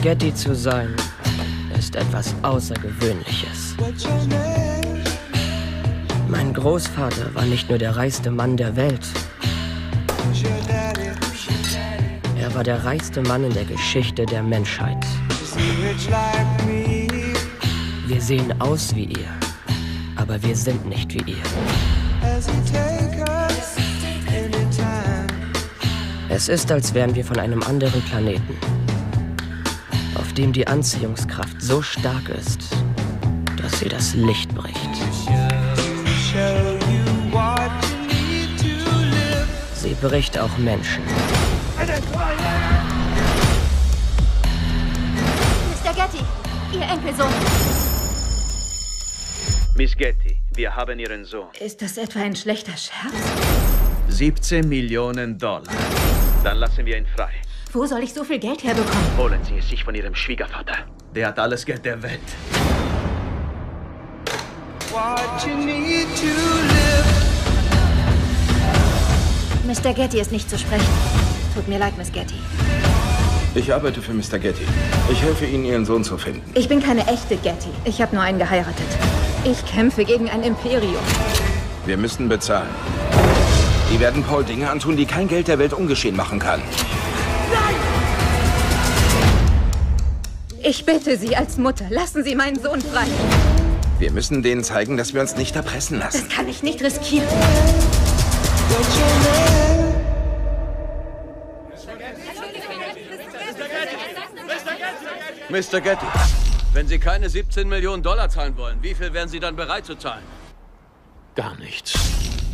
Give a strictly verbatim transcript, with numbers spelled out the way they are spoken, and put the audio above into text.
Getty zu sein, ist etwas Außergewöhnliches. Mein Großvater war nicht nur der reichste Mann der Welt. Er war der reichste Mann in der Geschichte der Menschheit. Wir sehen aus wie ihr, aber wir sind nicht wie ihr. Es ist, als wären wir von einem anderen Planeten, auf dem die Anziehungskraft so stark ist, dass sie das Licht bricht. Sie bricht auch Menschen. Mister Getty, Ihr Enkelsohn. Miss Getty, wir haben Ihren Sohn. Ist das etwa ein schlechter Scherz? siebzehn Millionen Dollar. Dann lassen wir ihn frei. Wo soll ich so viel Geld herbekommen? Holen Sie es sich von Ihrem Schwiegervater. Der hat alles Geld der Welt. Mister Getty ist nicht zu sprechen. Tut mir leid, Miss Getty. Ich arbeite für Mister Getty. Ich helfe Ihnen, Ihren Sohn zu finden. Ich bin keine echte Getty. Ich habe nur einen geheiratet. Ich kämpfe gegen ein Imperium. Wir müssen bezahlen. Die werden Paul Dinge antun, die kein Geld der Welt ungeschehen machen kann. Nein! Ich bitte Sie als Mutter, lassen Sie meinen Sohn frei. Wir müssen denen zeigen, dass wir uns nicht erpressen lassen. Das kann ich nicht riskieren. Mister Getty, wenn Sie keine siebzehn Millionen Dollar zahlen wollen, wie viel wären Sie dann bereit zu zahlen? Gar nichts.